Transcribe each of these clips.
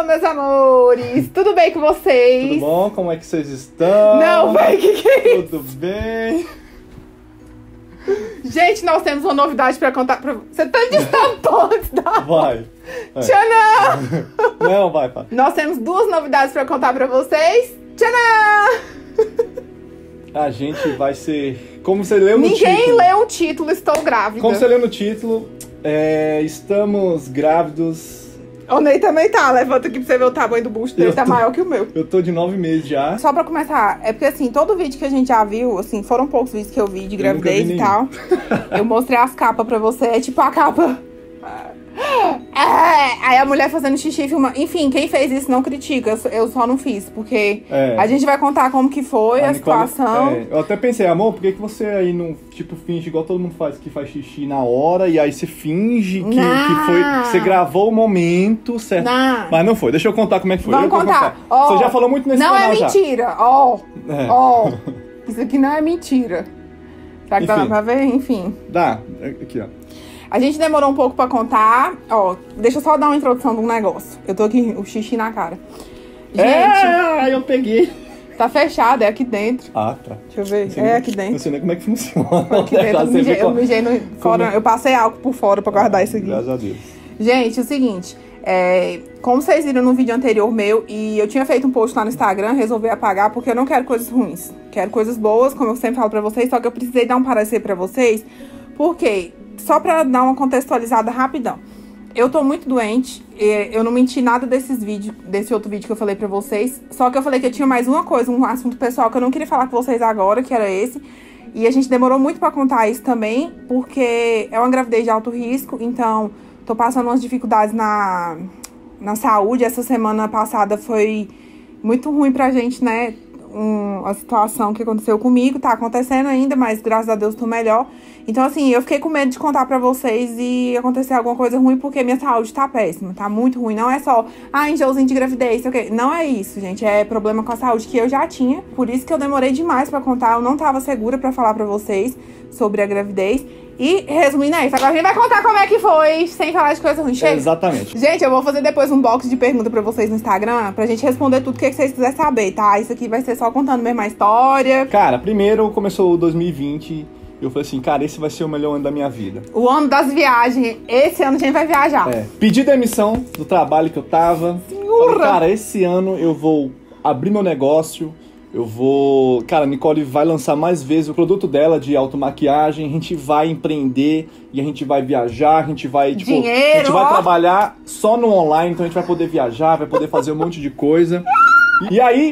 meus amores! Tudo bem com vocês? Tudo bom? Como é que vocês estão? Não, véi, que é isso? Tudo bem? Gente, nós temos uma novidade pra contar pra você. Tá distantando antes da... Vai. Tchanã! Não, vai, pai. Nós temos duas novidades pra contar pra vocês. Tchanã! A gente vai ser... Como você leu no título... Ninguém leu o título, estou grávida. Como você leu no título, estamos grávidos... O Ney também tá. Levanta aqui pra você ver o tamanho do busto dele. Tá maior que o meu. Eu tô de 9 meses já. Só pra começar, é porque assim, todo vídeo que a gente já viu, assim, foram poucos vídeos que eu vi de gravidez e tal. Eu mostrei as capas pra você, é tipo a capa. Aí a mulher fazendo xixi e filmando. Enfim, quem fez isso não critica, eu só não fiz, porque a gente vai contar como que foi a situação. Eu até pensei, amor, por que você aí não, tipo, finge igual todo mundo faz, que faz xixi na hora, e aí você finge que foi, que você gravou o momento certo. Mas não foi, deixa eu contar como é que foi. Vamos contar. Você já falou muito nesse canal já. Não é mentira, isso aqui não é mentira. Será que dá pra ver? Enfim. Dá, aqui ó. A gente demorou um pouco pra contar. Deixa eu só dar uma introdução de um negócio. Eu tô aqui, o xixi na cara. Gente, eu peguei. Tá fechado, é aqui dentro. Ah, tá. Deixa eu ver, aqui dentro. Não sei nem como é que funciona. Aqui dentro, eu mijei fora, eu passei álcool por fora pra guardar isso aqui. Graças a Deus. Gente, é o seguinte, como vocês viram no vídeo anterior meu, e eu tinha feito um post lá no Instagram, resolvi apagar porque eu não quero coisas ruins. Quero coisas boas, como eu sempre falo pra vocês, só que eu precisei dar um parecer pra vocês, porque... Só pra dar uma contextualizada rapidão. Eu tô muito doente, eu não menti nada desse outro vídeo que eu falei pra vocês. Só que eu falei que eu tinha mais uma coisa, um assunto pessoal que eu não queria falar com vocês agora, que era esse. E a gente demorou muito pra contar isso também, porque é uma gravidez de alto risco. Então, tô passando umas dificuldades na saúde. Essa semana passada foi muito ruim pra gente, né? A situação que aconteceu comigo, tá acontecendo ainda, mas graças a Deus tô melhor. Então, assim, eu fiquei com medo de contar pra vocês e acontecer alguma coisa ruim, porque minha saúde tá péssima, tá muito ruim. Não é só, enjoozinho de gravidez, sei o quê. Não é isso, gente, é problema com a saúde que eu já tinha. Por isso que eu demorei demais pra contar, eu não tava segura pra falar pra vocês sobre a gravidez. E, resumindo é isso, agora a gente vai contar como é que foi, sem falar de coisa ruim. Chega. Exatamente. Gente, eu vou fazer depois um box de perguntas pra vocês no Instagram, pra gente responder tudo que vocês quiserem saber, tá? Isso aqui vai ser só contando mesmo a história. Cara, primeiro começou o 2020, eu falei assim, cara, esse vai ser o melhor ano da minha vida. O ano das viagens, esse ano a gente vai viajar. Pedi demissão do trabalho que eu tava. Falei, cara, esse ano eu vou abrir meu negócio. Eu vou... Cara, a Nicole vai lançar mais vezes o produto dela de automaquiagem. A gente vai empreender e a gente vai viajar. A gente vai, tipo... Dinheiro, a gente vai trabalhar só no online. Então a gente vai poder viajar, vai poder fazer um monte de coisa. E aí,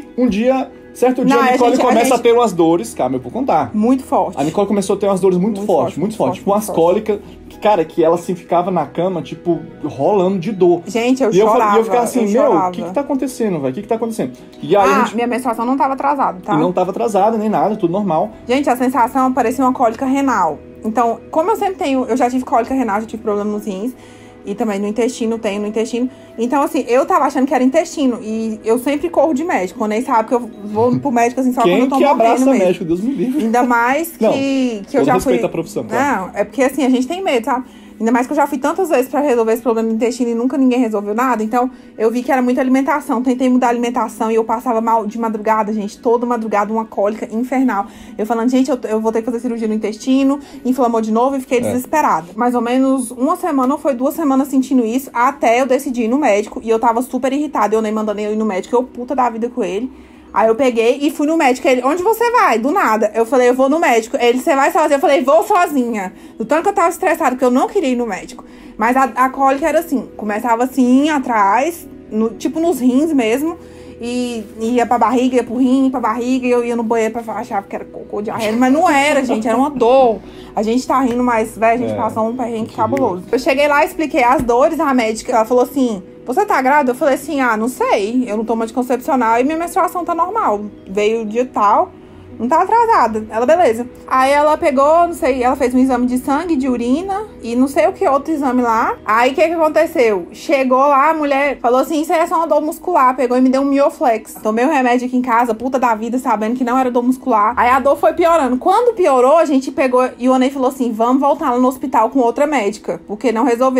certo dia, a Nicole começa a ter umas dores. Calma, eu vou contar. Muito forte. A Nicole começou a ter umas dores muito fortes. Tipo, umas cólicas. Cara, que ela assim ficava na cama, tipo, rolando de dor. Gente, eu chorava. E eu ficava assim, o que tá acontecendo, velho? O que tá acontecendo? E aí minha menstruação não tava atrasada, tá? E não tava atrasada, nem nada, tudo normal. Gente, a sensação parecia uma cólica renal. Então, como eu sempre eu já tive cólica renal, já tive problema nos rins. E também no intestino, tenho no intestino. Então, assim, eu tava achando que era intestino. E eu sempre corro de médico. Quando nem sabe que eu vou pro médico, assim, só quando eu tô morrendo abraça mesmo. Médico, Deus me livre. Ainda mais que eu já fui... respeito a profissão, claro. Não, é porque, assim, a gente tem medo, sabe? Ainda mais que eu já fui tantas vezes pra resolver esse problema do intestino e nunca ninguém resolveu nada. Então, eu vi que era muita alimentação. Tentei mudar a alimentação e eu passava mal de madrugada, gente. Toda madrugada, uma cólica infernal. Eu falando, gente, eu vou ter que fazer cirurgia no intestino. Inflamou de novo e fiquei desesperada. Mais ou menos uma semana ou foi 2 semanas sentindo isso, até eu decidir ir no médico. E eu tava super irritada. Eu nem mandando eu ir no médico. Eu puta da vida com ele. Aí eu peguei e fui no médico. Ele, onde você vai? Do nada. Eu falei, eu vou no médico. Ele, você vai sozinha? Eu falei, vou sozinha. Do tanto que eu tava estressada, que eu não queria ir no médico. Mas a cólica era assim, começava assim, atrás, tipo nos rins mesmo. E ia pra barriga, ia pro rim, pra barriga. E eu ia no banheiro achava que era cocô de arreio. Mas não era, gente, era uma dor. A gente tá rindo, mas, velho, a gente passou um perrengue cabuloso. Eu cheguei lá, expliquei as dores, a médica, ela falou assim... Você tá grávida? Eu falei assim, não sei, eu não tomo anticoncepcional e minha menstruação tá normal. Veio o dia tal, não tá atrasada. Ela, beleza. Aí ela pegou, não sei, ela fez um exame de sangue, de urina e não sei o que outro exame lá. Aí o que aconteceu? Chegou lá, a mulher falou assim, isso aí é só uma dor muscular. Pegou e me deu um Mioflex. Tomei o remédio aqui em casa, puta da vida, sabendo que não era dor muscular. Aí a dor foi piorando. Quando piorou, a gente pegou e o Onei falou assim, vamos voltar lá no hospital com outra médica, porque não resolveu.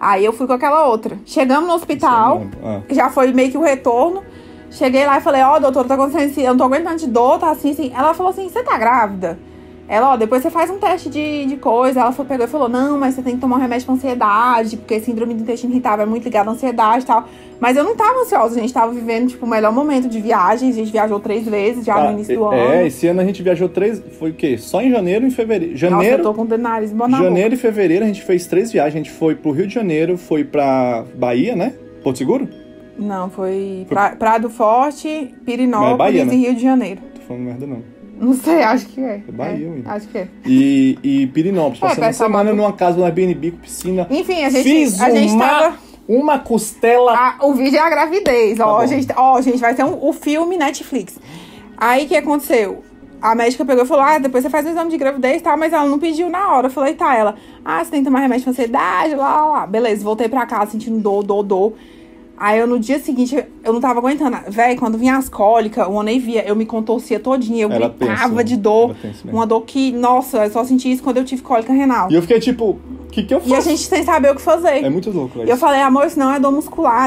Aí eu fui com aquela outra. Chegamos no hospital, já foi meio que o retorno. Cheguei lá e falei, doutora, tá acontecendo assim, eu não tô aguentando de dor, tá assim, assim. Ela falou assim, você tá grávida? Ela, depois você faz um teste de coisa. Ela pegou e falou, não, mas você tem que tomar um remédio pra ansiedade, porque síndrome do intestino irritável é muito ligada à ansiedade e tal. Mas eu não tava ansiosa, a gente tava vivendo, tipo, o melhor momento de viagem. A gente viajou 3 vezes já no início do ano. Esse ano a gente viajou 3, foi o quê? Só em janeiro e em fevereiro. Nossa, eu tô com o nariz bom na janeiro boca. E fevereiro a gente fez 3 viagens. A gente foi pro Rio de Janeiro, foi pra Bahia, né? Porto Seguro? Não, foi Praia do Forte, Pirinópolis Bahia, né? e Rio de Janeiro. Tô falando merda, não. Não sei, acho que é. É Bahia, acho que é. E Pirinópolis. Passamos uma semana numa casa, no Airbnb com piscina. Enfim, a gente tava... Uma costela... o vídeo é a gravidez. Tá gente, vai ser o filme Netflix. Aí, o que aconteceu? A médica pegou e falou, depois você faz o exame de gravidez e tal, mas ela não pediu na hora. Eu falei, ela, você tem que tomar remédio pra ansiedade, lá. Beleza, voltei pra casa sentindo dor. Aí, no dia seguinte, eu não tava aguentando. Véi, quando vinha as cólicas, o Onei via, eu me contorcia todinha. Eu gritava de dor. Uma dor que, nossa, eu só senti isso quando eu tive cólica renal. E eu fiquei tipo, o que eu faço? E a gente sem saber o que fazer. É muito louco, E eu falei, amor, isso não é dor muscular,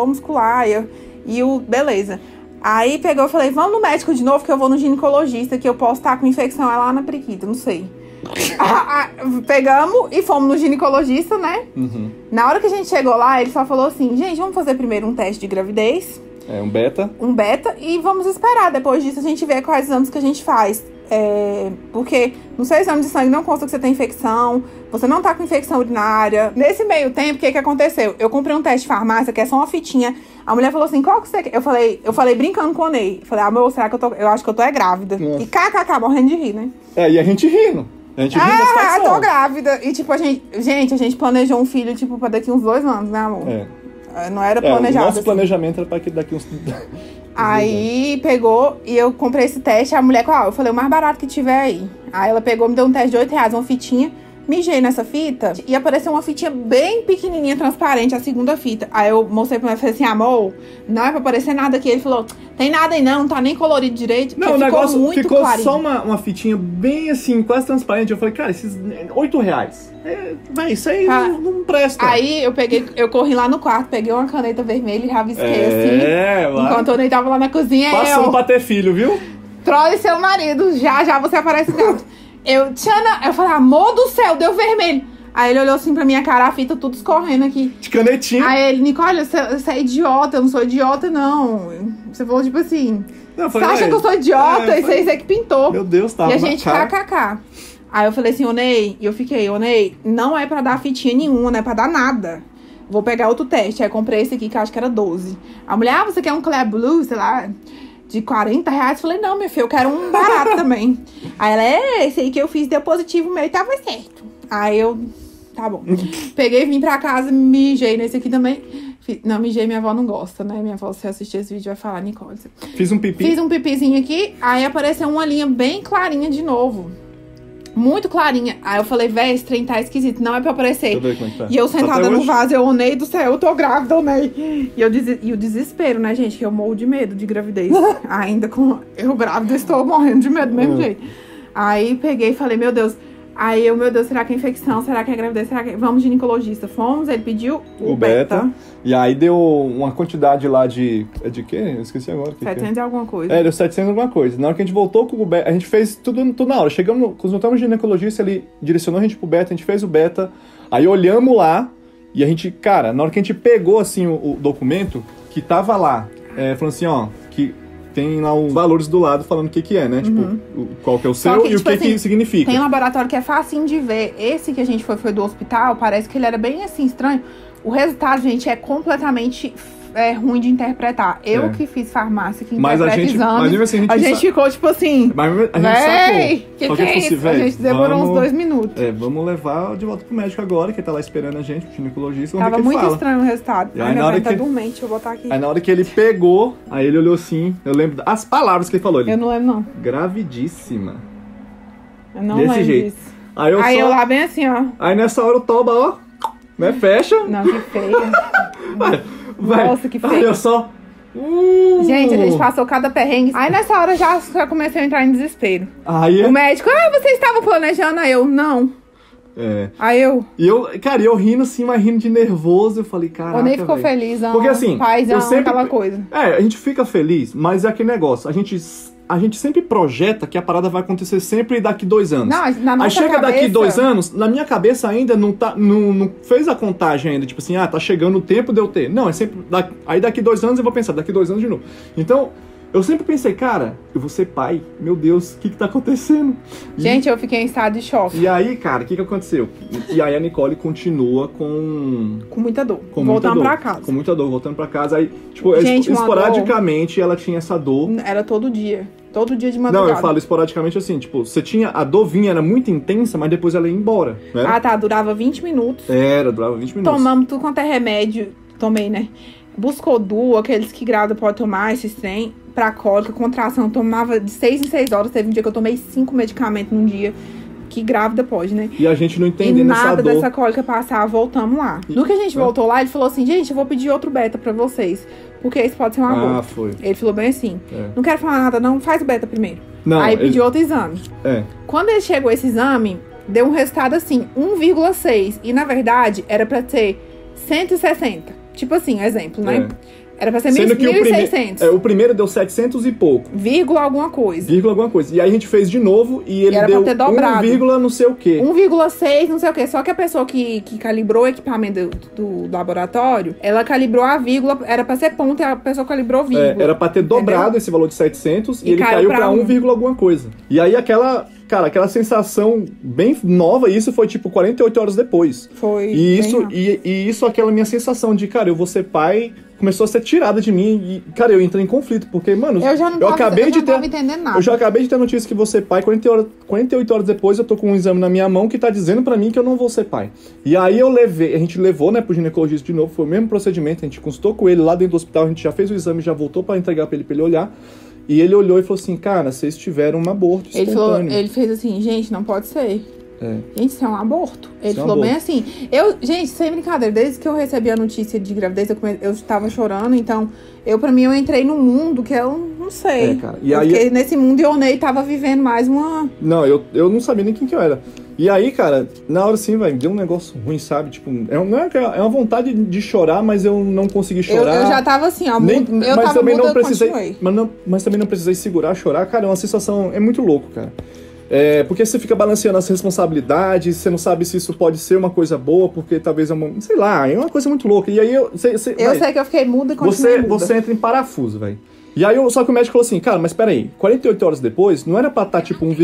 beleza. Aí pegou e falei, vamos no médico de novo, que eu vou no ginecologista, que eu posso estar com infecção lá na periquita, não sei. Pegamos e fomos no ginecologista, né? Uhum. Na hora que a gente chegou lá, ele só falou assim, gente, vamos fazer primeiro um teste de gravidez. Um beta. E vamos esperar. Depois disso a gente vê quais exames que a gente faz. Porque no seu exame de sangue não consta que você tem infecção, você não tá com infecção urinária. Nesse meio tempo, o que aconteceu? Eu comprei um teste de farmácia, que é só uma fitinha. A mulher falou assim, qual que você quer? Eu falei brincando com o Ney. Falei, amor, será que eu acho que eu tô grávida? Nossa. E kkk, morrendo de rir, né? E a gente rindo. A gente rindo da situação. Tô grávida. E tipo, a gente planejou um filho, tipo, pra daqui uns 2 anos, né, amor? Não era planejado. O nosso planejamento era pra que daqui uns... Aí pegou e eu comprei esse teste. A mulher, eu falei, o mais barato que tiver aí. Aí ela pegou, me deu um teste de R$8, uma fitinha. Mijei nessa fita e apareceu uma fitinha bem pequenininha, transparente, a segunda fita. Aí eu mostrei pra ele e falei assim, amor, não é pra aparecer nada aqui. Ele falou, tem nada aí não tá nem colorido direito. Não, o negócio muito ficou clarinho. Só uma fitinha bem assim, quase transparente. Eu falei, cara, esses R$8. Isso aí não presta. Aí eu corri lá no quarto, peguei uma caneta vermelha e rabisquei assim. Enquanto eu nem tava lá na cozinha. Passando pra ter filho, viu? Trole seu marido, já você aparece grávida. Eu falei, amor do céu, deu vermelho. Aí ele olhou assim pra minha cara, a fita tudo escorrendo aqui. De canetinha. Aí ele, Nicole, você é idiota, eu não sou idiota, não. Você falou tipo assim, você acha que eu sou idiota? Isso aí você que pintou. Meu Deus, tá. E a gente kkk. Aí eu falei assim, Onei, não é pra dar fitinha nenhuma, não é pra dar nada. Vou pegar outro teste. Aí eu comprei esse aqui, que eu acho que era 12. A mulher, você quer um Clear Blue, sei lá, de R$40? Eu falei, não, meu filho, eu quero um barato também. Aí ela, esse aí que eu fiz deu positivo, o meu tava certo. Aí eu, tá bom. Peguei, vim pra casa, mijei nesse aqui também. Não, mijei, minha avó não gosta, né? Minha avó, se assistir esse vídeo, vai falar, Nicole. Fiz um pipi. Fiz um pipizinho aqui, aí apareceu uma linha bem clarinha de novo. Muito clarinha. Aí eu falei, véi, esse trem tá esquisito, não é pra aparecer. Deixa eu ver como é que tá. E eu sentada no vaso, eu, Onei do céu, eu tô grávida, Onei. E o desespero, né, gente? Que eu morro de medo de gravidez. Ainda com eu grávida, estou morrendo de medo do mesmo jeito. Aí peguei e falei, meu Deus. Aí eu, meu Deus, será que é infecção? Será que é gravidez? Será que... Vamos ginecologista. Fomos, ele pediu o beta. E aí deu uma quantidade lá de... É de quê? Eu esqueci agora. 700 e alguma coisa. Deu 700 alguma coisa. Na hora que a gente voltou com o beta, a gente fez tudo na hora. Consultamos o ginecologista, ele direcionou a gente pro beta, a gente fez o beta. Aí olhamos lá e a gente, cara, na hora que a gente pegou, assim, o documento, que tava lá, falando assim, ó, que... Tem lá os valores do lado falando o que é, né? Tipo, qual que é o seu e tipo, o que significa. Tem um laboratório que é facinho de ver. Esse que a gente foi do hospital, parece que ele era bem assim, estranho. O resultado, gente, é completamente ruim de interpretar. Eu que fiz farmácia, que interpreta exames, assim, a gente ficou tipo assim... Mas a gente sacou. Que é isso? A gente demorou uns 2 minutos. Vamos levar de volta pro médico agora, que tá lá esperando a gente, o ginecologista. Tava muito estranho o resultado. E aí, na hora que... tá dormente, deixa eu botar aqui. Aí na hora que ele pegou, aí ele olhou assim, eu lembro as palavras que ele falou. Eu não lembro, não. Gravidíssima. Eu não lembro disso. Aí eu lá bem assim, ó. Aí nessa hora o toba, ó, né, fecha. Não, que feia. Nossa, que feio. Aí eu só... Gente, a gente passou cada perrengue. Aí nessa hora já comecei a entrar em desespero. Aí o médico, você estava planejando? Aí eu, não. Aí eu... Cara, eu rindo assim, mas rindo de nervoso, eu falei, caraca, O Ney ficou feliz, não. Porque assim, paizão, aquela coisa. A gente fica feliz, mas é aquele negócio, a gente sempre projeta que a parada vai acontecer sempre daqui 2 anos. Não, na nossa Aí chega cabeça... daqui 2 anos, na minha cabeça ainda não fez a contagem ainda, tipo assim, tá chegando o tempo de eu ter. Não, é sempre, aí daqui 2 anos eu vou pensar, daqui 2 anos de novo. Então, eu sempre pensei, cara, eu vou ser pai, meu Deus, o que tá acontecendo? Gente, eu fiquei em estado de choque. E aí, cara, o que aconteceu? E aí a Nicole continua com muita dor. Voltando pra casa. Com muita dor, voltando pra casa. Aí, tipo, gente, esporadicamente ela tinha essa dor. Era todo dia. Todo dia de madrugada. Não, eu falo esporadicamente assim, tipo, você tinha, a dor vinha, era muito intensa, mas depois ela ia embora, né? Ah, tá, durava 20 minutos. Durava 20 minutos. Tomamos tudo quanto é remédio, tomei, né? Buscodu, aqueles que grávida pode tomar, esses trem, pra cólica, contração, eu tomava de 6 em 6 horas, teve um dia que eu tomei 5 medicamentos num dia, que grávida pode, né? E a gente não entendendo essa dor. E nada dessa cólica passar, voltamos lá. No que a gente voltou lá, ele falou assim, gente, eu vou pedir outro beta pra vocês, porque esse pode ser um aborto. Foi. Ele falou bem assim, não quero falar nada não, faz o beta primeiro. Não, aí pediu outro exame. Quando ele chegou esse exame, deu um resultado assim, 1,6. E na verdade, era pra ser 160. Tipo assim, exemplo, né? Era pra ser 1.600. O primeiro deu 700 e pouco. Vírgula alguma coisa. E aí a gente fez de novo e ele deu 1, não sei o quê. 1,6, não sei o quê. Só que a pessoa que calibrou o equipamento do laboratório, ela calibrou a vírgula, era pra ser ponto e a pessoa calibrou vírgula. Era pra ter dobrado esse valor de 700 e ele caiu pra 1, alguma coisa. E aí aquela sensação bem nova, e isso foi tipo 48 horas depois. Foi. E isso, aquela minha sensação de, cara, eu vou ser pai, começou a ser tirada de mim. E, cara, eu entrei em conflito, porque, mano, eu já não tava entendendo nada. Eu já acabei de ter notícia que vou ser pai, 48 horas depois eu tô com um exame na minha mão que tá dizendo pra mim que eu não vou ser pai. E aí a gente levou, né, pro ginecologista de novo, foi o mesmo procedimento, a gente consultou com ele lá dentro do hospital, a gente já fez o exame, já voltou pra entregar pra ele olhar. E ele olhou e falou assim, cara, vocês tiveram um aborto espontâneo. Ele fez assim, gente, não pode ser. Gente, isso é um aborto. Ele falou bem assim. Gente, sem brincadeira, desde que eu recebi a notícia de gravidez, eu estava chorando, então, pra mim, eu entrei num mundo que eu não sei. Cara. Porque nesse mundo o Ney tava vivendo mais uma... Não, eu não sabia nem quem que eu era. E aí, cara, na hora assim, vai, deu um negócio ruim, sabe? Tipo, é uma vontade de chorar, mas eu não consegui chorar. Eu já tava assim, ó, mas também não precisei. Mas também não precisei segurar, chorar. Cara, é uma sensação, é muito louco, cara. Porque você fica balanceando as responsabilidades, você não sabe se isso pode ser uma coisa boa, porque talvez sei lá, é uma coisa muito louca. E aí eu sei que eu fiquei muda e continuei muda. Você entra em parafuso, velho. E aí só que o médico falou assim, cara, mas peraí, 48 horas depois, não era pra estar tipo 1,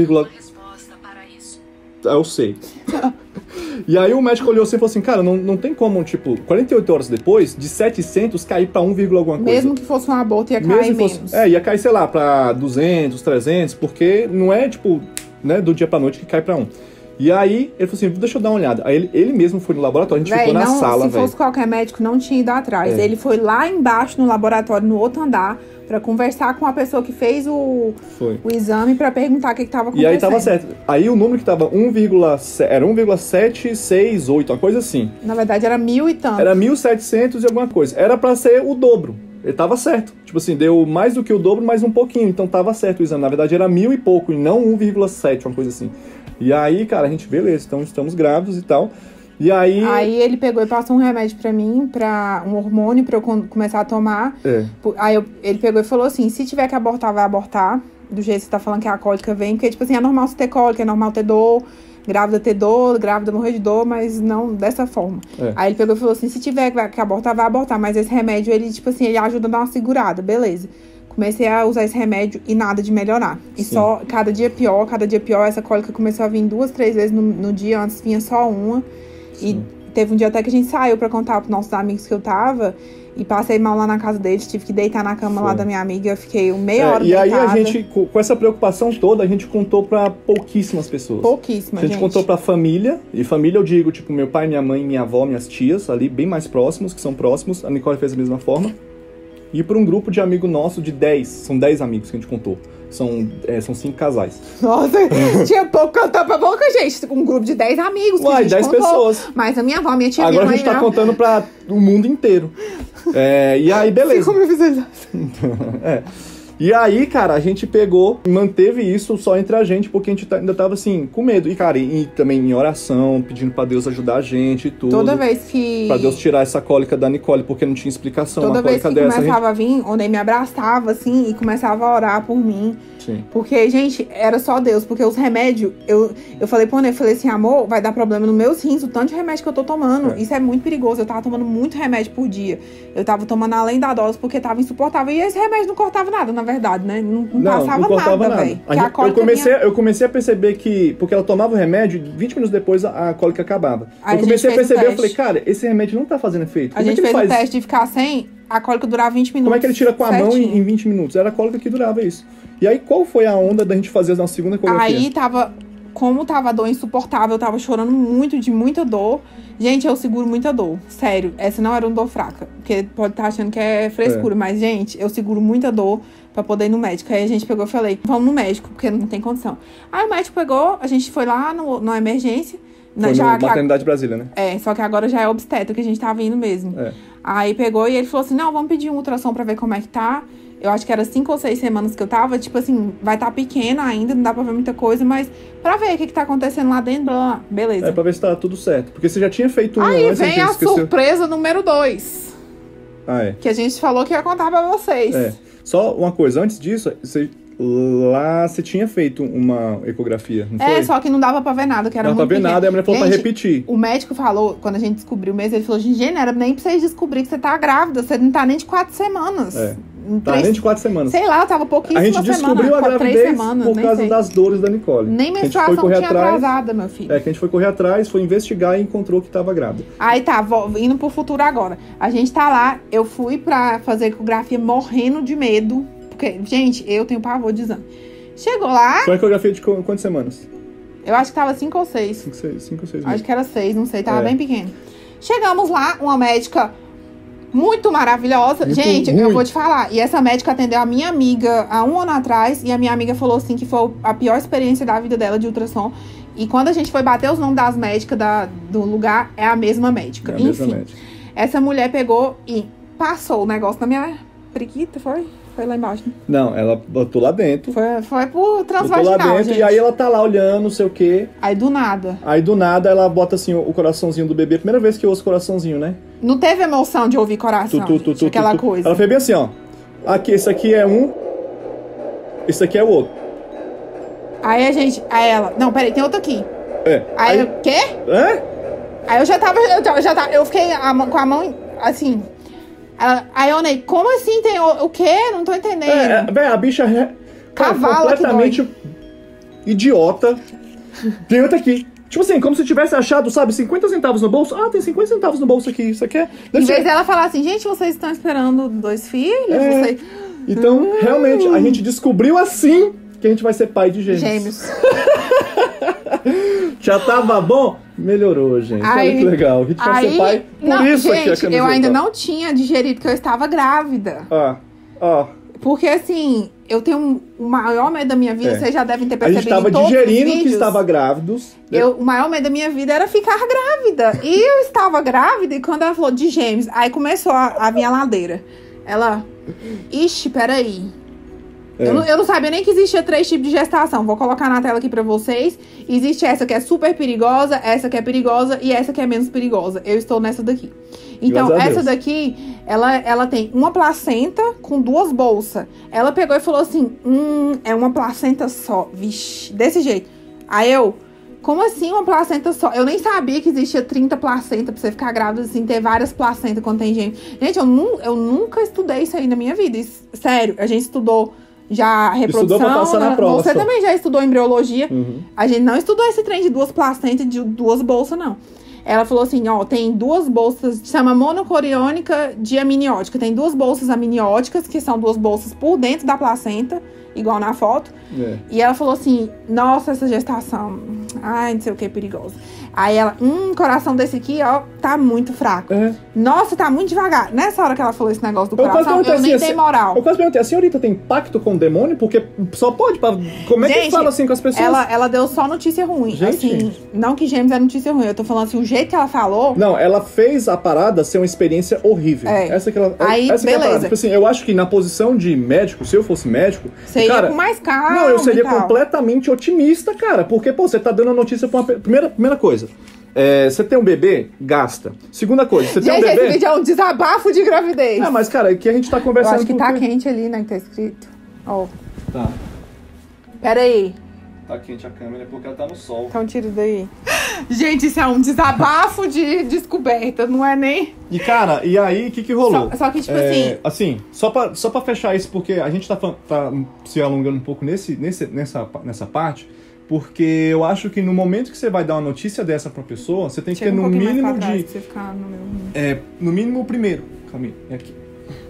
eu sei. E aí o médico olhou assim e falou assim, cara, não tem como, tipo, 48 horas depois, de 700 cair pra 1, alguma coisa. Mesmo que fosse um aborto, ia cair menos. Ia cair, sei lá, pra 200, 300, porque não é, tipo, né, do dia pra noite que cai pra 1. E aí, ele falou assim, deixa eu dar uma olhada. Aí ele mesmo foi no laboratório, a gente ficou na sala, se fosse qualquer médico, não tinha ido atrás. Ele foi lá embaixo no laboratório, no outro andar, pra conversar com a pessoa que fez o exame pra perguntar o que tava acontecendo. E aí tava certo. Aí o número que tava era 1,768, uma coisa assim. Na verdade era 1.000 e tanto. Era 1.700 e alguma coisa. Era pra ser o dobro. Ele tava certo. Tipo assim, deu mais do que o dobro, mais um pouquinho. Então tava certo o exame. Na verdade era 1.000 e pouco, e não 1,7, uma coisa assim. E aí, cara, a gente, beleza, então estamos grávidos e tal. E aí... Aí ele pegou e passou um remédio pra mim, um hormônio pra eu começar a tomar. Aí ele pegou e falou assim, se tiver que abortar, vai abortar. Do jeito que você tá falando que a cólica vem. Porque, tipo assim, é normal você ter cólica, é normal ter dor. Grávida ter dor, grávida morrer de dor, mas não dessa forma. Aí ele pegou e falou assim, se tiver que abortar, vai abortar. Mas esse remédio, ele, tipo assim, ele ajuda a dar uma segurada, beleza. Comecei a usar esse remédio e nada de melhorar. E só, cada dia pior. Essa cólica começou a vir 2, 3 vezes no dia. Antes vinha só uma. E teve um dia até que a gente saiu pra contar pros nossos amigos que eu tava. E passei mal lá na casa deles. Tive que deitar na cama lá da minha amiga. Eu fiquei meia hora deitada. E aí a gente, com essa preocupação toda, a gente contou pra pouquíssimas pessoas. Pouquíssimas, gente. A gente contou pra família. E família eu digo, tipo, meu pai, minha mãe, minha avó, minhas tias. Ali, bem mais próximos, que são próximos. A Nicole fez da mesma forma. E para um grupo de amigo nosso de 10. São 10 amigos que a gente contou. São 5 casais. Nossa, tinha pouco cantar pra boca, gente. Um grupo de 10 amigos que a gente 10 contou. pessoas. Mas a minha avó, minha tia... Agora a gente tá contando pra o mundo inteiro. E aí, beleza. 5 mil visualizações. E aí, cara, a gente pegou e manteve isso só entre a gente, porque a gente ainda tava, assim, com medo. E, cara, e também em oração, pedindo pra Deus ajudar a gente e tudo. Toda vez que... Pra Deus tirar essa cólica da Nicole, porque não tinha explicação. Toda uma vez cólica que dessa, começava a vir, o Ney me abraçava, assim, e começava a orar por mim. Sim. Porque, gente, era só Deus. Porque os remédios, eu falei pro Ney, eu falei assim, amor, vai dar problema nos meus rins, o tanto de remédio que eu tô tomando. Isso é muito perigoso. Eu tava tomando muito remédio por dia. Eu tava tomando além da dose, porque tava insuportável. E esse remédio não cortava nada, na verdade, né? Não passava nada, velho. Eu comecei a perceber que... Porque ela tomava o remédio, 20 minutos depois a cólica acabava. Eu comecei a perceber, eu falei, cara, esse remédio não tá fazendo efeito. A gente fez o teste de ficar sem, a cólica durava 20 minutos. Como é que ele tira com a mão em 20 minutos? Era a cólica que durava isso. E aí, qual foi a onda da gente fazer a nossa segunda ecografia? Aí como tava a dor insuportável, eu tava chorando muito, de muita dor. Gente, eu seguro muita dor. Sério, essa não era uma dor fraca. Porque pode estar achando que é frescura. Mas, gente, eu seguro muita dor pra poder ir no médico. Aí a gente pegou e falei, vamos no médico, porque não tem condição. Aí o médico pegou, a gente foi lá na emergência. Foi na Maternidade Brasília, né? Só que agora já é obstetra que a gente tava indo mesmo. Aí pegou e ele falou assim, não, vamos pedir um ultrassom pra ver como é que tá. Eu acho que era 5 ou 6 semanas que eu tava, tipo assim, vai estar pequena ainda, não dá pra ver muita coisa, mas pra ver o que tá acontecendo lá dentro, blá, blá, beleza. Pra ver se tá tudo certo. Porque você já tinha feito Aí vem a surpresa número 2. Que a gente falou que ia contar pra vocês. Só uma coisa, antes disso, você tinha feito uma ecografia, não foi? Só que não dava pra ver nada, que era muito pequeno. Não dava pra ver nada, e a mulher falou pra repetir. O médico falou, quando a gente descobriu mesmo, ele falou, gente, não era nem pra vocês descobrir que você tá grávida, você não tá nem de 4 semanas. Tá nem de 4 semanas. Sei lá, eu tava pouquíssima semana. A gente descobriu a gravidez por causa das dores da Nicole. Nem menstruação tinha atrasada, meu filho. Que a gente foi correr atrás, foi investigar e encontrou que tava grávida. Aí tá, indo pro futuro agora. A gente tá lá, eu fui pra fazer ecografia morrendo de medo. Porque, gente, eu tenho pavor de exame. Chegou lá... Foi uma ecografia de quantas semanas? Eu acho que tava 5 ou 6. 5 ou 6 Acho que era 6, não sei, tava bem pequeno. Chegamos lá, uma médica muito maravilhosa. Muito gente, ruim. Eu vou te falar. E essa médica atendeu a minha amiga há 1 ano atrás. E a minha amiga falou assim que foi a pior experiência da vida dela de ultrassom. E quando a gente foi bater os nomes das médicas do lugar, é a mesma médica. É a mesma médica. Essa mulher pegou e passou o negócio na minha periquita, foi? Foi lá embaixo. Não, ela botou lá dentro. Foi por transvaginal, botou lá dentro, gente. E aí ela tá lá olhando, não sei o quê. Aí do nada ela bota assim o coraçãozinho do bebê. Primeira vez que eu ouço coraçãozinho, né? Não teve emoção de ouvir coração, aquela coisa. Ela fez bem assim, ó. Aqui, esse aqui é um. Esse aqui é o outro. Aí ela... Não, peraí, tem outro aqui. Aí eu... Quê? Aí eu já tava... Eu fiquei com a mão assim... Aí eu Ney, como assim tem o quê? Não tô entendendo. A bicha cavalo completamente idiota. Tem outra aqui. Tipo assim, como se tivesse achado, sabe, 50 centavos no bolso. Tem 50 centavos no bolso aqui. Isso aqui é... Em vez dela falar assim, gente, vocês estão esperando 2 filhos? Então, realmente, a gente descobriu assim que a gente vai ser pai de gêmeos. Já tava bom? Melhorou, gente. Olha que legal. A gente vai ser pai. Por isso gente, aqui a camiseta. Eu ainda não tinha digerido que eu estava grávida. Porque assim, eu tenho o maior medo da minha vida, vocês já devem ter percebido. A gente tava digerindo que estava grávidos. O maior medo da minha vida era ficar grávida. E eu estava grávida, e quando ela falou de gêmeos, aí começou a vir a ladeira. Ela, ixi, peraí. Eu não sabia nem que existia 3 tipos de gestação. Vou colocar na tela aqui pra vocês. Existe essa que é super perigosa, essa que é perigosa e essa que é menos perigosa. Eu estou nessa daqui. Então, essa daqui, ela tem uma placenta com 2 bolsas. Ela pegou e falou assim, é uma placenta só. Vixe, desse jeito. Aí como assim uma placenta só? Eu nem sabia que existia 30 placentas pra você ficar grávida, assim, ter várias placentas quando tem gêmeo. Gente, eu nunca estudei isso aí na minha vida. Sério, a gente estudou já reprodução. Estudou pra passar na prova. Você também já estudou embriologia. A gente não estudou esse trem de 2 placentas, de 2 bolsas, não. Ela falou assim, tem 2 bolsas, chama monocoriônica diamniótica. Tem 2 bolsas amnióticas, que são 2 bolsas por dentro da placenta, igual na foto. E ela falou assim, nossa, essa gestação, não sei o que, perigosa. Aí ela, coração desse aqui, tá muito fraco. Nossa, tá muito devagar. Nessa hora que ela falou esse negócio do coração, eu nem dei moral. Eu quase perguntei, a senhorita tem pacto com o demônio? Porque só pode, como é que fala assim com as pessoas? Ela deu só notícia ruim. Gente. Assim, não que gêmeos é notícia ruim, eu tô falando assim, jeito que ela falou... Não, ela fez a parada ser uma experiência horrível. Essa que ela... Aí, essa beleza. Que é a parada. Tipo assim, eu acho que na posição de médico, se eu fosse médico... Você ia com mais calma. Não, eu seria completamente otimista, cara. Porque, pô, você tá dando a notícia pra uma... Primeira coisa... você tem um bebê? Gasta. Segunda coisa, você tem um bebê... Esse vídeo é um desabafo de gravidez. Mas, cara, aqui a gente tá conversando... Eu acho que tá quente ali, né, que tá escrito. Ó. Tá. Pera aí. Tá quente a câmera porque ela tá no sol. Então tira daí. Gente, isso é um desabafo de descoberta, não é nem... E, cara, e aí, o que rolou? Só que, tipo assim... Assim, só pra fechar isso, porque a gente tá se alongando um pouco nessa parte... Porque eu acho que no momento que você vai dar uma notícia dessa pra pessoa, você tem que ter no mínimo de... Você ficar no meu... no mínimo o primeiro. Calma aí, é aqui.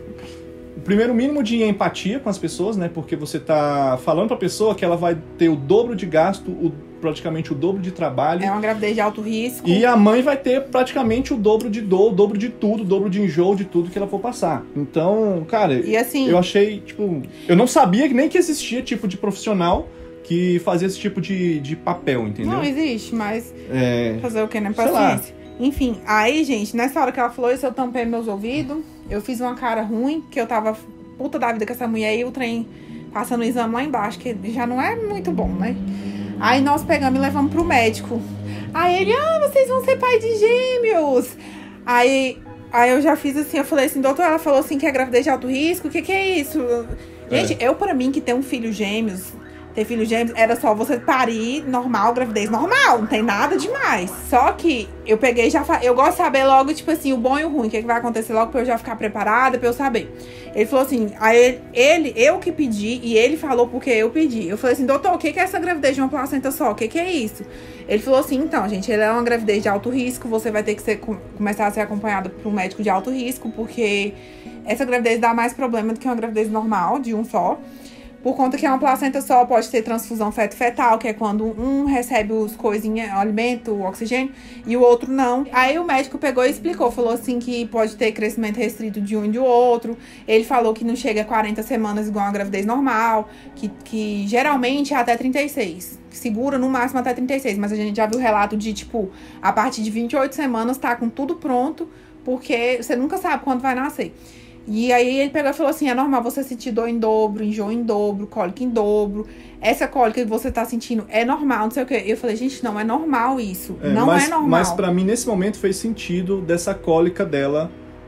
O primeiro mínimo de empatia com as pessoas, né? Porque você tá falando pra pessoa que ela vai ter o dobro de gasto, praticamente o dobro de trabalho. É uma gravidez de alto risco. E a mãe vai ter praticamente o dobro de dor, o dobro de tudo, o dobro de enjoo de tudo que ela for passar. Então, cara, e assim, eu achei, tipo... Eu não sabia nem que existia tipo de profissional que fazia esse tipo de papel, entendeu? Não existe, mas fazer o quê, né? Paciência. Enfim, aí, gente, nessa hora que ela falou isso, eu tampei meus ouvidos, eu fiz uma cara ruim, que eu tava puta da vida com essa mulher e o trem passando o exame lá embaixo, que já não é muito bom, né? Aí nós pegamos e levamos pro médico. Aí ele, vocês vão ser pai de gêmeos. Aí eu já fiz assim, eu falei assim, doutor, ela falou assim que é gravidez de alto risco, o que é isso? Gente, pra mim que tem um filho gêmeos... Ter filho gêmeos era só você parir normal, gravidez normal, não tem nada demais. Só que eu peguei eu gosto de saber logo, tipo assim, o bom e o ruim, o que vai acontecer logo pra eu já ficar preparada, pra eu saber. Ele falou assim, aí eu que pedi, e ele falou porque eu pedi. Eu falei assim, doutor, o que é essa gravidez de uma placenta só? O que é isso? Ele falou assim, então, gente, ele é uma gravidez de alto risco, você vai ter que começar a ser acompanhado por um médico de alto risco, porque essa gravidez dá mais problema do que uma gravidez normal, de um só. Por conta que uma placenta só pode ter transfusão feto-fetal, que é quando um recebe os coisinhas, o alimento, o oxigênio, e o outro não. Aí o médico pegou e explicou, falou assim que pode ter crescimento restrito de um e do outro. Ele falou que não chega a 40 semanas igual a gravidez normal, que geralmente é até 36. Segura no máximo até 36, mas a gente já viu relato de, tipo, a partir de 28 semanas tá com tudo pronto, porque você nunca sabe quando vai nascer. E aí ele pegou e falou assim, é normal você sentir dor em dobro, enjoo em dobro, cólica em dobro. Essa cólica que você tá sentindo é normal, não sei o quê. Eu falei, gente, não é normal isso. Não é normal. Mas pra mim, nesse momento, fez sentido dessa cólica dela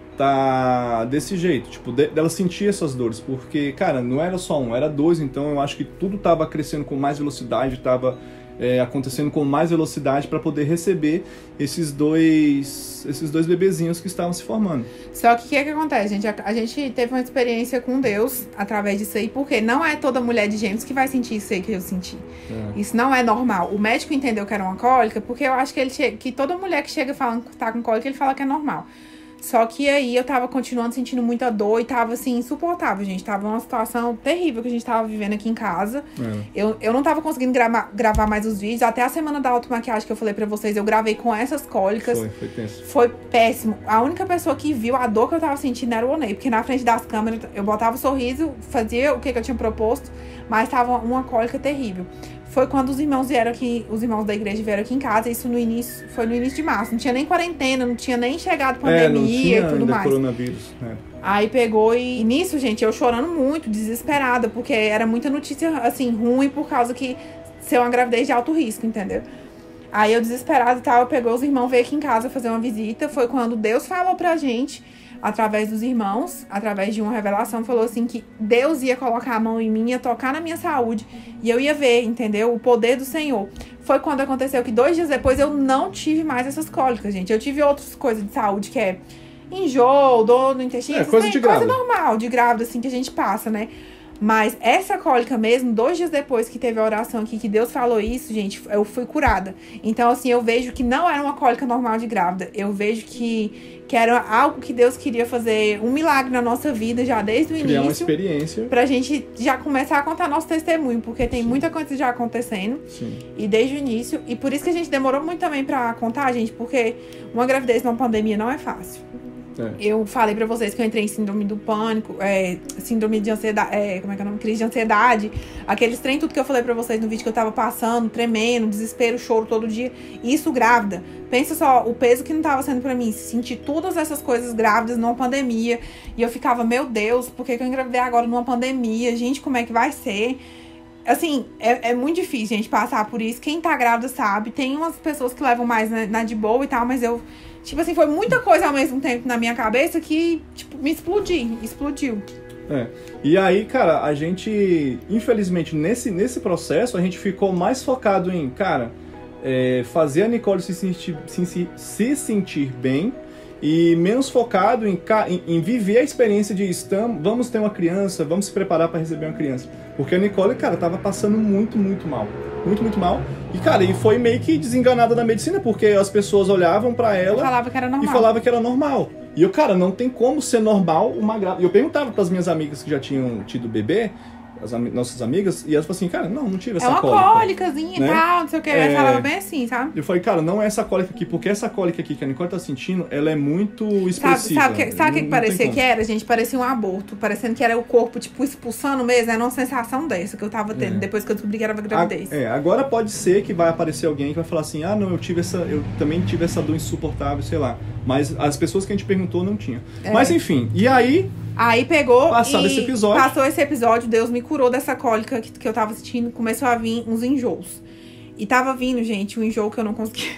tá desse jeito. Tipo, dela sentir essas dores. Porque, cara, não era só um, era dois. Então eu acho que tudo tava crescendo com mais velocidade, tava acontecendo com mais velocidade para poder receber esses dois bebezinhos que estavam se formando. Só que o que acontece, gente? A gente teve uma experiência com Deus através disso aí, porque não é toda mulher de gêmeos que vai sentir isso aí que eu senti. Isso não é normal. O médico entendeu que era uma cólica, porque eu acho que toda mulher que chega falando que tá com cólica, ele fala que é normal. Só que aí eu tava continuando sentindo muita dor e tava, assim, insuportável, gente. Tava uma situação terrível que a gente tava vivendo aqui em casa. Eu não tava conseguindo gravar mais os vídeos. Até a semana da automaquiagem que eu falei pra vocês, eu gravei com essas cólicas. Foi tenso. Foi péssimo. A única pessoa que viu a dor que eu tava sentindo era o Onei. Porque na frente das câmeras, eu botava o sorriso, fazia o que eu tinha proposto, mas tava uma cólica terrível. Foi quando os irmãos da igreja vieram aqui em casa, isso foi no início de março. Não tinha nem quarentena, não tinha nem chegado pandemia e tudo mais. Coronavírus, Aí pegou e nisso, gente, eu chorando muito, desesperada, porque era muita notícia, assim, ruim por causa que ser uma gravidez de alto risco, entendeu? Aí eu desesperada e tal, pegou os irmãos, veio aqui em casa fazer uma visita. Foi quando Deus falou pra gente, através dos irmãos, através de uma revelação, falou assim que Deus ia colocar a mão em mim, ia tocar na minha saúde e eu ia ver, entendeu? O poder do Senhor. Foi quando aconteceu que 2 dias depois eu não tive mais essas cólicas, gente. Eu tive outras coisas de saúde, que é enjoo, dor no intestino, coisa normal de grávida, assim, que a gente passa, né? Mas essa cólica mesmo, 2 dias depois que teve a oração aqui, que Deus falou isso, gente, eu fui curada. Então, assim, eu vejo que não era uma cólica normal de grávida. Eu vejo que era algo que Deus queria fazer, um milagre na nossa vida, já desde o início. Criar uma experiência. Pra gente já começar a contar nosso testemunho, porque tem muita coisa já acontecendo. Sim. E desde o início. E por isso que a gente demorou muito também pra contar, gente, porque uma gravidez numa pandemia não é fácil. Eu falei pra vocês que eu entrei em síndrome do pânico, síndrome de ansiedade, como é que é o nome? Crise de ansiedade. Aqueles trem, tudo que eu falei pra vocês no vídeo que eu tava passando, tremendo, desespero, choro todo dia. Isso grávida. Pensa só, o peso que não tava sendo pra mim. Sentir todas essas coisas grávidas numa pandemia. E eu ficava, meu Deus, por que eu engravidei agora numa pandemia? Gente, como é que vai ser? Assim, é muito difícil, gente, passar por isso. Quem tá grávida sabe. Tem umas pessoas que levam mais na de boa e tal, mas eu... Tipo assim, foi muita coisa ao mesmo tempo na minha cabeça que, tipo, me explodiu. E aí, cara, a gente, infelizmente, nesse processo, a gente ficou mais focado em, cara, fazer a Nicole se sentir bem e menos focado em viver a experiência de vamos ter uma criança, vamos se preparar para receber uma criança. Porque a Nicole, cara, tava passando muito, muito mal. Muito, muito mal. E, cara, foi meio que desenganada da medicina, porque as pessoas olhavam pra ela e falavam que era normal. E eu, cara, não tem como ser normal uma grávida. E eu perguntava pras minhas amigas que já tinham tido bebê, nossas amigas, e elas falaram assim, cara, não tive essa cólica. É uma cólicazinha, né? E tal, não sei o que. Ela falava bem assim, sabe? Eu falei, cara, não é essa cólica aqui, porque essa cólica aqui que a Nicole tá sentindo, ela é muito expressiva. Sabe o que parecia que era, gente? Parecia um aborto, parecendo que era o corpo, tipo, expulsando mesmo. Era uma sensação dessa que eu tava tendo, depois que eu descobri que era gravidez. Agora pode ser que vai aparecer alguém que vai falar assim, não, eu também tive essa dor insuportável, sei lá. Mas as pessoas que a gente perguntou não tinham. Mas enfim, e aí... Aí pegou passou esse episódio, Deus me curou dessa cólica que eu tava sentindo, começou a vir uns enjoos. E tava vindo, gente, um enjoo que eu não conseguia.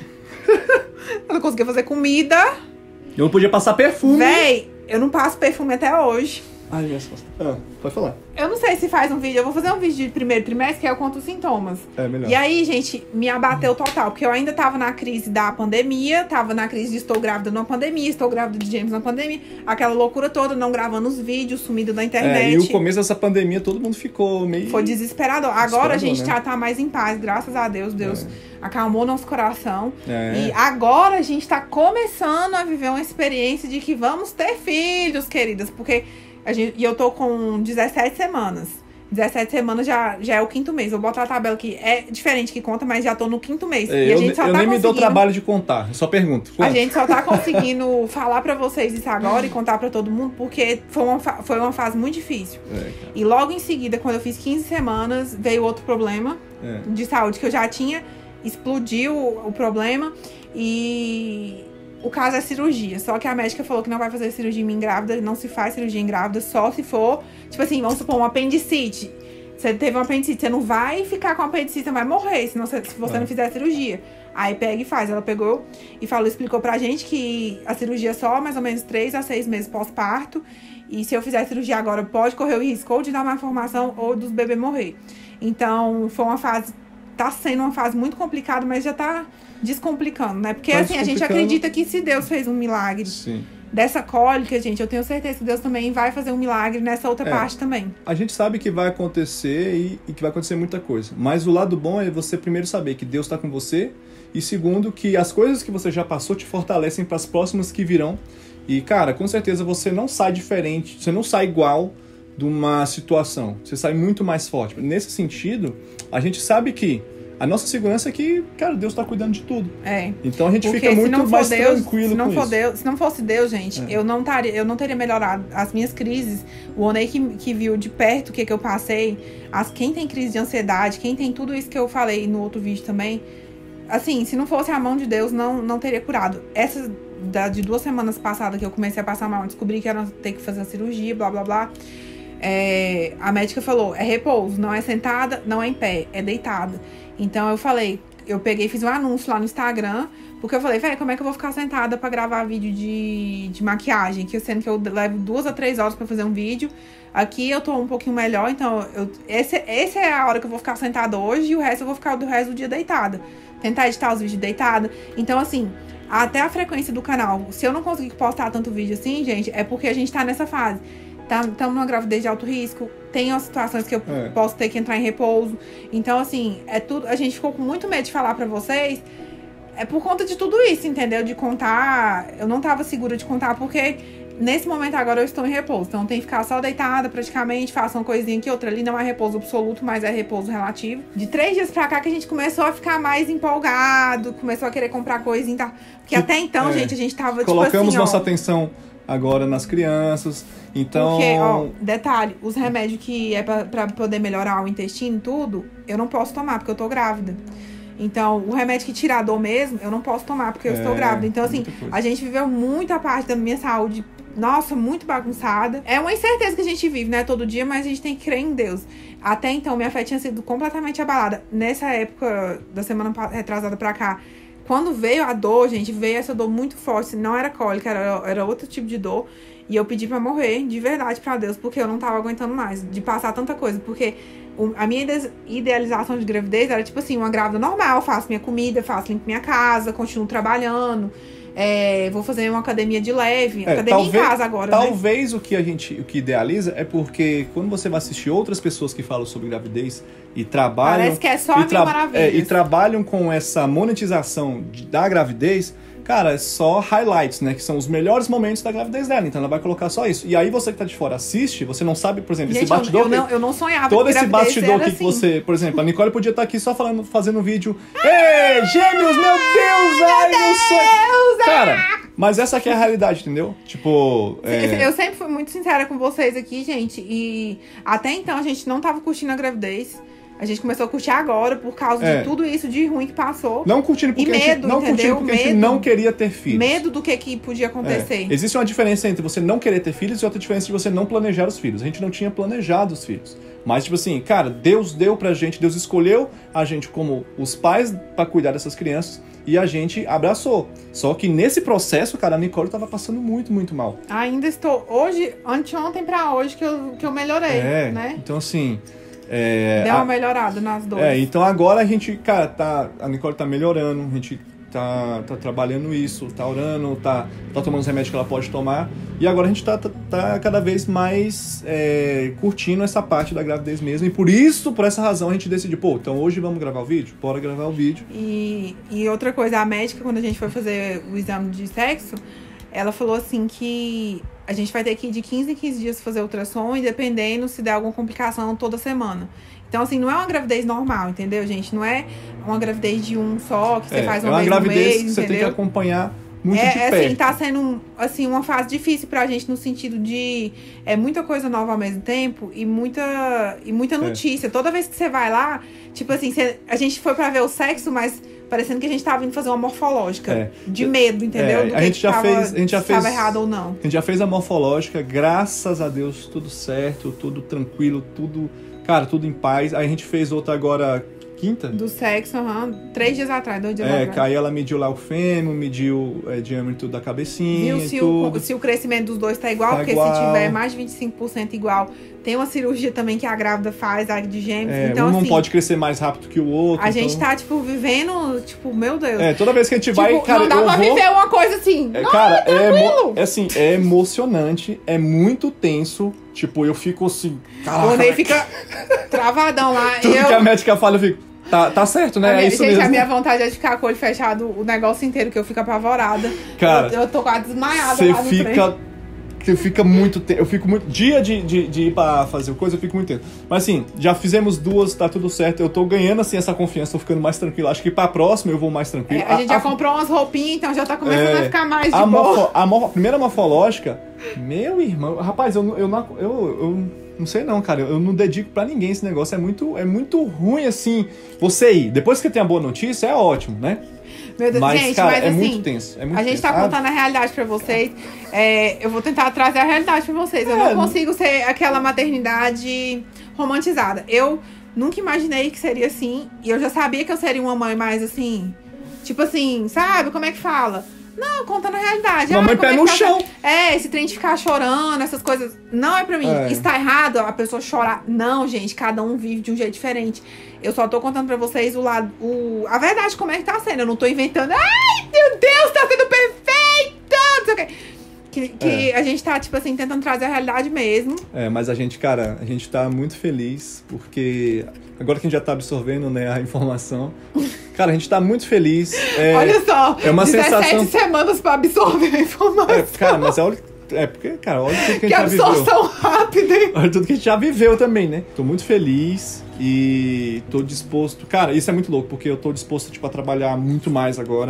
Eu não conseguia fazer comida. Eu não podia passar perfume. Véi, eu não passo perfume até hoje. Ai, minhas costas. Pode falar. Eu não sei se faz um vídeo, eu vou fazer um vídeo de primeiro trimestre, que eu conto os sintomas. Melhor. E aí, gente, me abateu total, porque eu ainda tava na crise da pandemia, tava na crise de estou grávida numa pandemia, estou grávida de James numa pandemia, aquela loucura toda, não gravando os vídeos, sumido da internet. E o começo dessa pandemia, todo mundo ficou meio... Foi desesperador. Agora a gente já tá mais em paz, graças a Deus. Deus acalmou nosso coração. E agora a gente tá começando a viver uma experiência de que vamos ter filhos, queridas, porque... E eu tô com 17 semanas. 17 semanas já é o 5º mês. Vou botar a tabela aqui. É diferente que conta, mas já tô no 5º mês. E a gente só eu tá nem me dou trabalho de contar. Eu só pergunto. A gente só tá conseguindo falar pra vocês isso agora e contar pra todo mundo, porque foi uma fase muito difícil. E logo em seguida, quando eu fiz 15 semanas, veio outro problema de saúde que eu já tinha. Explodiu o problema. E... o caso é cirurgia, só que a médica falou que não vai fazer cirurgia em mim grávida, não se faz cirurgia em grávida, só se for, tipo assim, vamos supor, um apendicite. Você teve um apendicite, você não vai ficar com apendicite, você vai morrer se você não fizer cirurgia. Aí pega e faz. Ela pegou e explicou pra gente que a cirurgia é só mais ou menos 3 a 6 meses pós-parto. E se eu fizer cirurgia agora, pode correr o risco ou de dar malformação ou dos bebês morrer. Então, foi uma fase, tá sendo uma fase muito complicada, mas já tá descomplicando, né? Porque assim, a gente acredita que se Deus fez um milagre dessa cólica, gente, eu tenho certeza que Deus também vai fazer um milagre nessa outra parte também. A gente sabe que vai acontecer e que vai acontecer muita coisa. Mas o lado bom é você primeiro saber que Deus está com você e segundo, que as coisas que você já passou te fortalecem para as próximas que virão. E, cara, com certeza você não sai diferente, você não sai igual de uma situação. Você sai muito mais forte. Nesse sentido, a gente sabe que a nossa segurança é que, cara, Deus tá cuidando de tudo. Então a gente fica muito mais tranquilo com isso. Se não fosse Deus, gente, eu não teria melhorado as minhas crises. O Onei que viu de perto o que eu passei, quem tem crise de ansiedade, quem tem tudo isso que eu falei no outro vídeo também, assim, se não fosse a mão de Deus, não teria curado. Essa de 2 semanas passadas que eu comecei a passar mal, descobri que era ter que fazer a cirurgia, blá, blá, blá. A médica falou, é repouso, não é sentada, não é em pé, é deitada. Então eu peguei e fiz um anúncio lá no Instagram, porque eu falei, velho, como é que eu vou ficar sentada pra gravar vídeo de maquiagem? Sendo que eu levo 2 a 3 horas pra fazer um vídeo. Aqui eu tô um pouquinho melhor, então essa é a hora que eu vou ficar sentada hoje, e o resto eu vou ficar do resto do dia deitada. Tentar editar os vídeos deitada. Então, assim, até a frequência do canal, se eu não conseguir postar tanto vídeo assim, gente, é porque a gente tá nessa fase. Estamos numa gravidez de alto risco, tem as situações que eu posso ter que entrar em repouso. Então, assim, a gente ficou com muito medo de falar pra vocês. É por conta de tudo isso, entendeu? De contar, eu não tava segura de contar, porque nesse momento agora eu estou em repouso. Então tem que ficar só deitada praticamente, faça uma coisinha aqui, outra ali. Não é repouso absoluto, mas é repouso relativo. De 3 dias pra cá que a gente começou a ficar mais empolgado, começou a querer comprar coisinha e tal. Porque até então, gente, a gente tava colocamos tipo assim, nossa atenção agora nas crianças. Então... Porque, ó, detalhe, os remédios que é pra poder melhorar o intestino e tudo, eu não posso tomar, porque eu tô grávida. Então, o remédio que tira a dor mesmo, eu não posso tomar, porque eu estou grávida. Então, assim, a gente viveu muita parte da minha saúde, nossa, muito bagunçada. É uma incerteza que a gente vive, né, todo dia, mas a gente tem que crer em Deus. Até então, minha fé tinha sido completamente abalada. Nessa época, da semana retrasada pra cá, quando veio a dor, gente, veio essa dor muito forte. Não era cólica, era outro tipo de dor. E eu pedi pra morrer, de verdade, pra Deus, porque eu não tava aguentando mais de passar tanta coisa. Porque a minha idealização de gravidez era, tipo assim, uma grávida normal. Faço minha comida, limpo minha casa, continuo trabalhando. Vou fazer uma academia de leve. Academia em casa agora, talvez, né? O que idealiza é porque quando você vai assistir outras pessoas que falam sobre gravidez e trabalham... Parece que é só mil maravilhas. E trabalham com essa monetização da gravidez... Cara, é só highlights, né? Que são os melhores momentos da gravidez dela. Então ela vai colocar só isso. E aí você que tá de fora assiste, você não sabe, por exemplo, gente, esse bastidor... Eu não sonhava todo esse bastidor que assim. Você... Por exemplo, a Nicole podia estar aqui só fazendo um vídeo. Ei, gêmeos, meu Deus! Ai, meu sonho! Cara, mas essa aqui é a realidade, entendeu? Tipo... Eu sempre fui muito sincera com vocês aqui, gente. E até então a gente não tava curtindo a gravidez. A gente começou a curtir agora por causa de tudo isso de ruim que passou. Não curtindo porque, a gente não queria ter filhos. Medo do que podia acontecer. Existe uma diferença entre você não querer ter filhos e outra diferença de você não planejar os filhos. A gente não tinha planejado os filhos. Mas, tipo assim, cara, Deus deu pra gente, Deus escolheu a gente como os pais pra cuidar dessas crianças e a gente abraçou. Só que nesse processo, cara, a Nicole tava passando muito, muito mal. Ainda estou. Hoje, anteontem pra hoje que eu melhorei, né? Então, assim... Deu uma melhorada nas dores. Então agora a gente, cara, a Nicole tá melhorando, a gente tá trabalhando isso, tá orando, tá tomando os remédios que ela pode tomar. E agora a gente tá cada vez mais curtindo essa parte da gravidez mesmo. E por essa razão, a gente decidiu, então hoje vamos gravar o vídeo? Bora gravar o vídeo. E outra coisa, a médica, quando a gente foi fazer o exame de sexo, ela falou assim que a gente vai ter que ir de 15 em 15 dias fazer ultrassom e dependendo se der alguma complicação toda semana. Então, assim, não é uma gravidez normal, entendeu, gente? Não é uma gravidez de um só, que você faz uma vez no mês, entendeu? É uma gravidez que você tem que acompanhar muito de perto. Assim, tá sendo, assim, uma fase difícil pra gente no sentido de... muita coisa nova ao mesmo tempo e muita notícia. Toda vez que você vai lá, tipo assim, a gente foi pra ver o sexo, mas... parecendo que a gente tava indo fazer uma morfológica. De medo, entendeu? Do a gente já fez, estava errado ou não. A gente já fez a morfológica, graças a Deus, tudo certo, tudo tranquilo, tudo... Cara, tudo em paz. Aí a gente fez outra agora, quinta? Do sexo, 3 dias atrás, 2 dias atrás. Aí ela mediu lá o fêmur, mediu o diâmetro da cabecinha. Viu se o crescimento dos dois tá igual, porque se tiver mais de 25% igual, tem uma cirurgia também que a grávida faz, a de gêmeos. Então, um não assim, pode crescer mais rápido que o outro. A gente tá, tipo, vivendo, tipo, meu Deus. Toda vez que a gente vai, cara, não dá pra viver uma coisa assim. Cara, é emocionante, é muito tenso. Tipo, eu fico assim... O Ney fica travadão lá. Tudo que a médica fala, eu fico... Tá certo, né? Isso mesmo. A minha vontade é de ficar com o olho fechado o negócio inteiro, que eu fico apavorada. Cara, eu tô quase desmaiada lá no trem. Você fica muito tempo. Eu fico muito. Dia de ir pra fazer coisa, eu fico muito tempo. Mas assim, já fizemos 2, tá tudo certo. Eu tô ganhando assim essa confiança, tô ficando mais tranquilo. Acho que pra próxima eu vou mais tranquilo. A gente já comprou umas roupinhas, então já tá começando a ficar mais de boa. A primeira morfológica, meu irmão, rapaz, eu não sei não, cara. Eu não dedico pra ninguém esse negócio. É muito ruim, assim, você ir. Depois que tem a boa notícia, é ótimo, né? Meu Deus, mas, gente, cara, mas é assim, muito tenso. A gente tá contando a realidade pra vocês. Eu vou tentar trazer a realidade pra vocês. Eu não consigo ser aquela maternidade romantizada. Eu nunca imaginei que seria assim. E eu já sabia que eu seria uma mãe mais assim... Tipo assim, sabe? Como é que fala? Não, contando a realidade. Mamãe pé no chão. Esse trem de ficar chorando, essas coisas. Não é pra mim. Está errado a pessoa chorar. Não, gente, cada um vive de um jeito diferente. Eu só tô contando pra vocês a verdade, como é que tá sendo. Eu não tô inventando. Ai, meu Deus, tá sendo perfeito! Não sei o quê. Que a gente tá, tipo assim, tentando trazer a realidade mesmo. Mas a gente, cara, a gente tá muito feliz, porque agora que a gente já tá absorvendo, né, a informação, cara, a gente tá muito feliz. Olha só, é uma 17 sensação... semanas pra absorver a informação. Cara, mas porque, cara, olha tudo que a gente já viveu. Que absorção rápida, hein? Olha tudo que a gente já viveu também, né? Tô muito feliz e tô disposto... Cara, isso é muito louco, porque eu tô disposto, tipo, a trabalhar muito mais agora.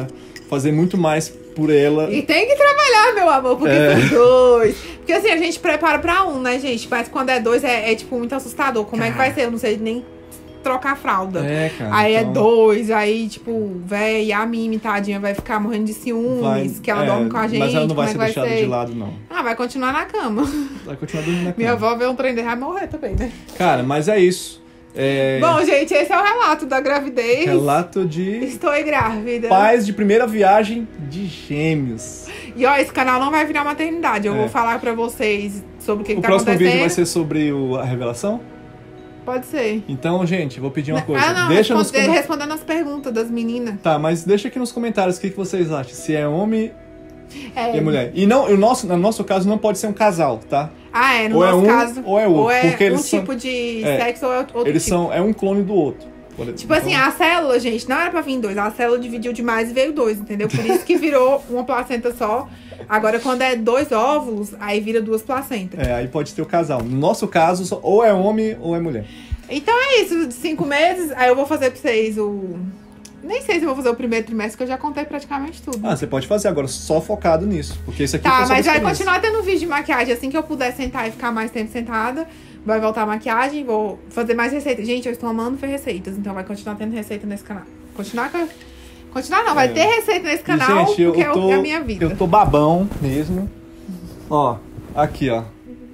fazer muito mais por ela. E tem que trabalhar, meu amor, porque são 2. Porque assim, a gente prepara pra 1, né, gente? Mas quando é 2 é tipo muito assustador. Como é que vai ser? Eu não sei nem trocar a fralda. Cara. Aí então... é 2, aí tipo, véi, a Mimi, tadinha, vai ficar morrendo de ciúmes, que ela dorme com a gente. Mas ela não vai ser vai deixada ser? de lado, não. Vai continuar na cama. Vai continuar dormindo na cama. Minha avó vê um trem desse, vai morrer também, né? Cara, mas é isso. Bom, gente, esse é o relato da gravidez. Relato de... Estou grávida. Pais de primeira viagem de gêmeos. E ó, esse canal não vai virar maternidade. Eu vou falar pra vocês sobre o que tá acontecendo. O próximo vídeo vai ser sobre a revelação? Pode ser. Então, gente, vou pedir uma coisa. Não, deixa respondendo as perguntas das meninas. Tá, mas deixa aqui nos comentários o que vocês acham. Se é homem e é mulher. E não, no nosso caso não pode ser um casal, tá? No nosso caso. Ou é outro. Ou é porque eles tipo de sexo ou é outro eles tipo. É um clone do outro. Tipo assim, a célula, gente, não era pra vir 2. A célula dividiu demais e veio 2, entendeu? Por isso que virou uma placenta só. Agora, quando é 2 óvulos, aí vira 2 placentas. Aí pode ter o casal. No nosso caso, ou é homem ou é mulher. Então é isso, de 5 meses, aí eu vou fazer pra vocês Nem sei se eu vou fazer o primeiro trimestre, que eu já contei praticamente tudo. Você pode fazer agora, só focado nisso. Porque isso aqui tá, mas vai continuar tendo vídeo de maquiagem. Assim que eu puder sentar e ficar mais tempo sentada, vai voltar a maquiagem, vou fazer mais receitas. Gente, eu estou amando ver receitas, então vai continuar tendo receita nesse canal. Continuar não, vai ter receita nesse canal, gente, porque é a minha vida. Eu tô babão mesmo. Ó, aqui, ó.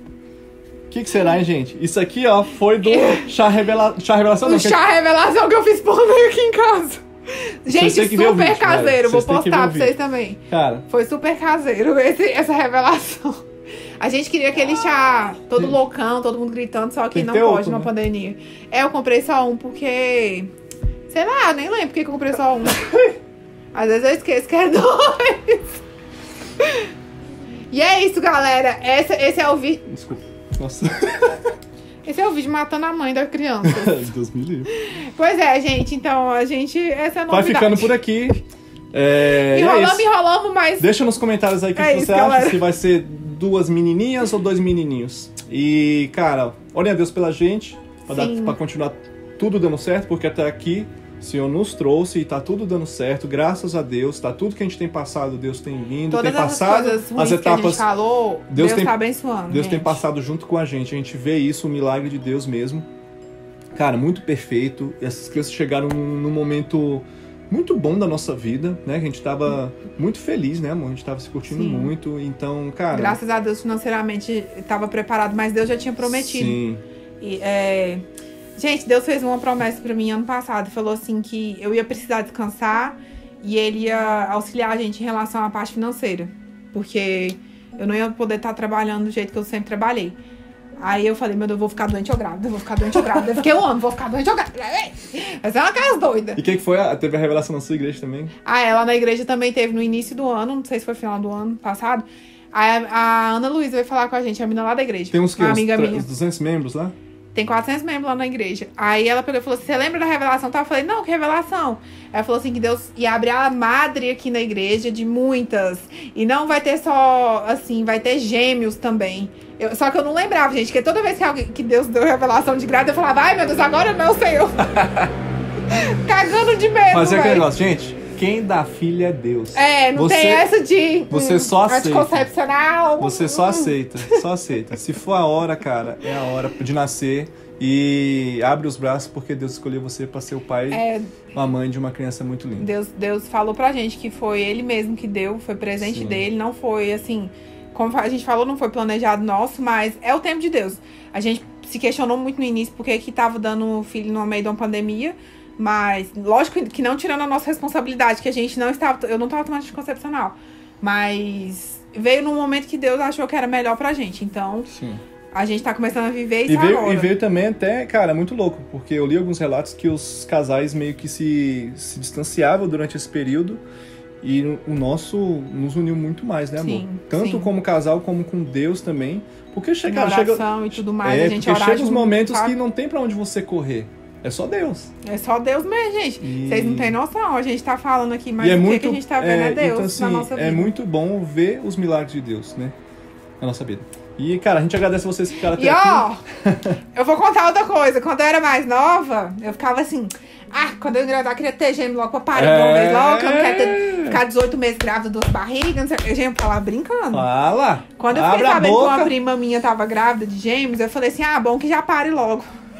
O que será, hein, gente? Isso aqui, ó, foi do chá revelação. O chá revelação que eu fiz por meio aqui em casa. Gente, super caseiro. Vou postar pra vocês também. Cara. Foi super caseiro essa revelação. A gente queria aquele chá todo loucão, todo mundo gritando, só que não pode numa pandemia. Eu comprei só um porque... Sei lá, nem lembro porque eu comprei só um. Às vezes eu esqueço que é 2. E é isso, galera. Esse é o vídeo... Desculpa. Nossa. Esse é o vídeo matando a mãe da criança. Deus me livre. Pois é, gente. Então, essa é a novidade. Vai ficando por aqui. Enrolamos, mas... Deixa nos comentários aí o que você acha. Galera. Se vai ser 2 menininhas ou 2 menininhos. E, cara, olhem a Deus pela gente. Pra continuar tudo dando certo. Porque até aqui... O Senhor nos trouxe e tá tudo dando certo, graças a Deus. Tá tudo que a gente tem passado, Deus tem vindo. Todas tem passado as etapas que a gente falou, Deus tá abençoando. Deus tem passado junto com a gente vê isso, o milagre de Deus mesmo. Cara, muito perfeito. Essas crianças chegaram num momento muito bom da nossa vida, né? Que a gente tava muito feliz, né, amor? A gente tava se curtindo muito. Então, cara... Graças a Deus, financeiramente, tava preparado, mas Deus já tinha prometido. Sim. E, gente, Deus fez uma promessa pra mim ano passado. Falou assim que eu ia precisar descansar e Ele ia auxiliar a gente em relação à parte financeira. Porque eu não ia poder estar trabalhando do jeito que eu sempre trabalhei. Aí eu falei, meu Deus, eu vou ficar doente ou grávida, Eu fiquei um ano, vou ficar doente ou grávida. Mas é uma casa doida. E quem que foi? Teve a revelação na sua igreja também? Ela na igreja também teve no início do ano, não sei se foi final do ano passado. Aí a Ana Luísa veio falar com a gente, a menina lá da igreja. Tem uns que? Amiga minha. 200 membros lá? Tem 400 membros lá na igreja. Aí ela pegou e falou assim, você lembra da revelação? Eu falei, não, que revelação? Ela falou assim que Deus ia abrir a madre aqui na igreja de muitas. E não vai ter só, assim, vai ter gêmeos também. Só que eu não lembrava, gente, que toda vez que Deus deu revelação de grávida, eu falava, ai meu Deus, agora não, Senhor. Cagando de medo, mas é aquele negócio, gente, quem dá filho é Deus. Não tem essa de... Você só aceita. Anticoncepcional. Você só aceita. Se for a hora, cara, é a hora de nascer. E abre os braços porque Deus escolheu você para ser o pai, a mãe de uma criança muito linda. Deus falou pra gente que foi Ele mesmo que deu, foi presente dele, não foi assim... Como a gente falou, não foi planejado nosso, mas é o tempo de Deus. A gente se questionou muito no início porque que tava dando filho no meio de uma pandemia, mas lógico que não tirando a nossa responsabilidade, que eu não tava tomando anticoncepcional, mas veio num momento que Deus achou que era melhor pra gente, então a gente tá começando a viver isso agora. E veio também até, cara, muito louco, porque eu li alguns relatos que os casais meio que se distanciavam durante esse período. E o nosso nos uniu muito mais, né, amor? Tanto como casal, como com Deus também. Porque chega e tudo mais, a gente porque chega os momentos que não tem pra onde você correr. É só Deus. É só Deus mesmo, gente. Vocês não têm noção. A gente tá falando aqui, mas o que a gente tá vendo é Deus então, assim, na nossa vida. É muito bom ver os milagres de Deus, né? Na nossa vida. E, cara, a gente agradece vocês que ficaram até aqui. Eu vou contar outra coisa. Quando eu era mais nova, eu ficava assim... quando eu engravidar, eu queria ter gêmeo logo pra parir de uma vez logo. Eu não quero ter... ficar 18 meses grávida, 2 barrigas, não sei o que. Eu já ia falar brincando. Fala! Quando eu fiquei sabendo que uma prima minha tava grávida de gêmeos, eu falei assim, bom que já pare logo.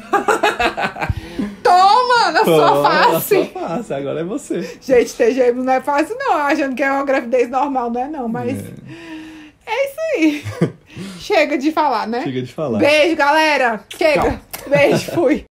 Toma, na sua face. Na sua face, agora é você. Gente, ter gêmeos não é fácil não, achando que é uma gravidez normal, não é não, mas... É isso aí. Chega de falar, né? Chega de falar. Beijo, galera. Chega. Tchau. Beijo, fui.